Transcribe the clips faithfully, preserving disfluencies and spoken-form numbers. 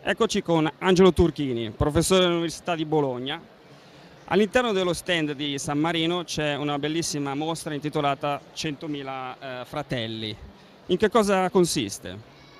Eccoci con Angelo Turchini, professore dell'Università di Bologna. All'interno dello stand di San Marino c'è una bellissima mostra intitolata centomila eh, fratelli. In che cosa consiste?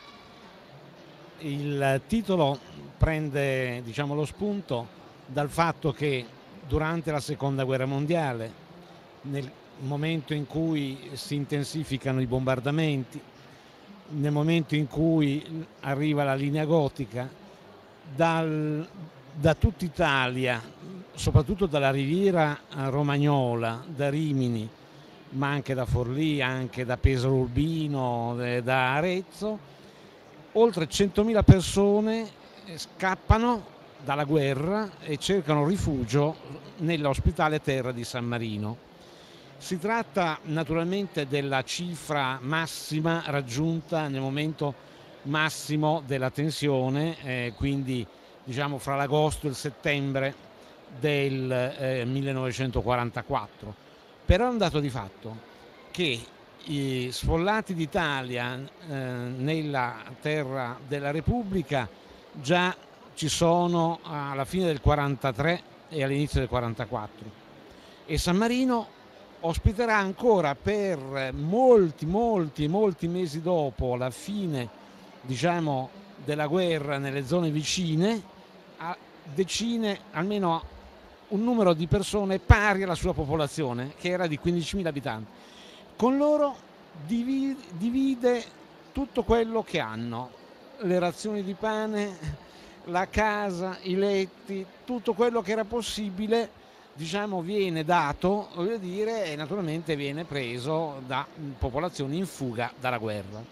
Il titolo prende, diciamo, lo spunto dal fatto che durante la Seconda Guerra Mondiale, nel momento in cui si intensificano i bombardamenti, nel momento in cui arriva la linea gotica, dal, da tutta Italia, soprattutto dalla riviera romagnola, da Rimini, ma anche da Forlì, anche da Pesaro Urbino, da Arezzo, oltre centomila persone scappano dalla guerra e cercano rifugio nell'ospitale terra di San Marino. Si tratta naturalmente della cifra massima raggiunta nel momento massimo della tensione, eh, quindi diciamo fra l'agosto e il settembre del eh, millenovecentoquarantaquattro. Però è un dato di fatto che i sfollati d'Italia eh, nella terra della Repubblica già ci sono alla fine del quarantatré e all'inizio del quarantaquattro, e San Marino ospiterà ancora per molti, molti, molti mesi dopo la fine, diciamo, della guerra nelle zone vicine, a decine, almeno un numero di persone pari alla sua popolazione, che era di quindicimila abitanti. Con loro divide, divide tutto quello che hanno, le razioni di pane, la casa, i letti, tutto quello che era possibile, diciamo, viene dato, voglio dire, e naturalmente viene preso da popolazioni in fuga dalla guerra.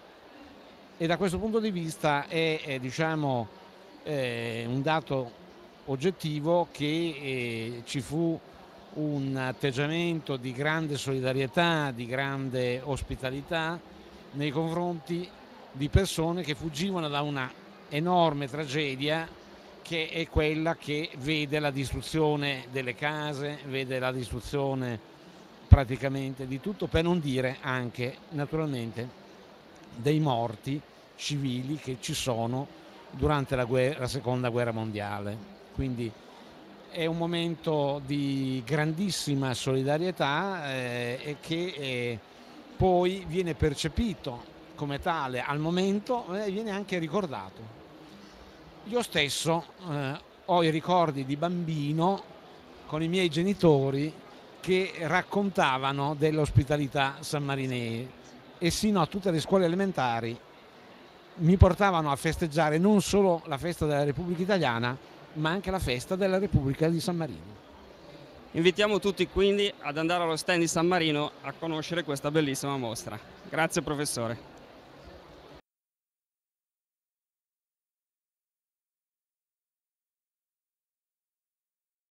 E da questo punto di vista è, è diciamo, è un dato oggettivo che eh, ci fu un atteggiamento di grande solidarietà, di grande ospitalità nei confronti di persone che fuggivano da una enorme tragedia, che è quella che vede la distruzione delle case, vede la distruzione praticamente di tutto, per non dire anche naturalmente dei morti civili che ci sono durante la, guerra, la seconda guerra mondiale. Quindi è un momento di grandissima solidarietà eh, e che eh, poi viene percepito come tale al momento e eh, viene anche ricordato. Io stesso eh, ho i ricordi di bambino con i miei genitori che raccontavano dell'ospitalità sammarinese, e sino a tutte le scuole elementari mi portavano a festeggiare non solo la festa della Repubblica Italiana, ma anche la festa della Repubblica di San Marino. Invitiamo tutti quindi ad andare allo stand di San Marino a conoscere questa bellissima mostra. Grazie professore.